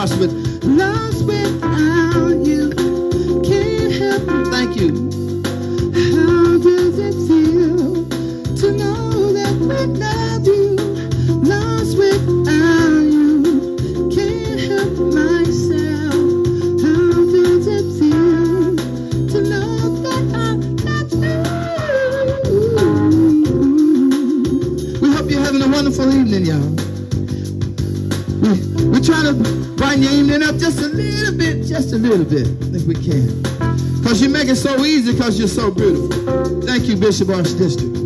starts with, lost without you, can't help it. Thank you. How does it feel to know that without you, lost without you, can't help myself? How does it feel to know that I'm not you? We hope you're having a wonderful evening, y'all. We're trying to brighten your evening up just a little bit, if we can. Because you make it so easy because you're so beautiful. Thank you, Bishop Archdistrict.